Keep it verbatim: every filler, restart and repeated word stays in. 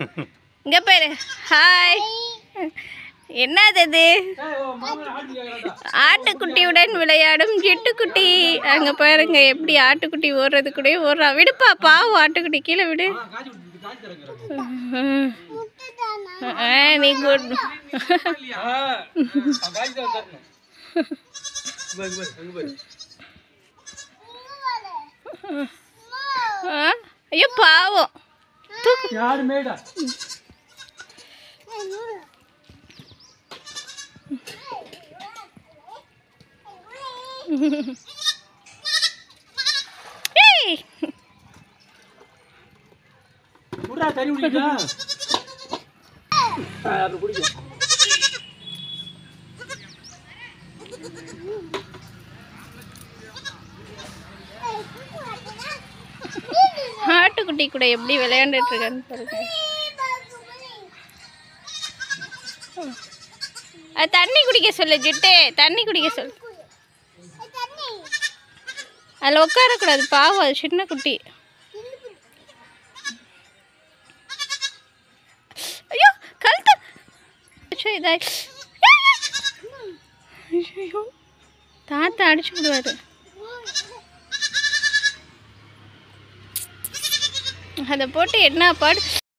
இங்க பாரு. ஹாய். என்னது இது? ஆட்டுக்குட்டியுடன் விளையாடும் ஜிட்டுக்குட்டி. அங்க பாருங்க எப்படி ஆட்டுக்குட்டி ஓடுறது கூட ஓடுறா. விடுப்பா, பாவம் ஆட்டுக்குட்டி, கீழே விடு. நீ குட். ஐயோ பாவம். ஆட்டுக்குட்டி கூட எப்படி விளையாண்டுட்டு இருக்கான்னு பாருங்க. தண்ணி குடிக்க சொல்லு ஜிட்டு, தண்ணி குடிக்க சொல்லு. அதில் உட்காரக்கூடாது, பாவம், அது சின்ன குட்டி. ஐயோ கழுத்து இதாய். ஐயோ தாத்தா அடிச்சு விடுவாரு. அதை போட்டு என்ன பாடு.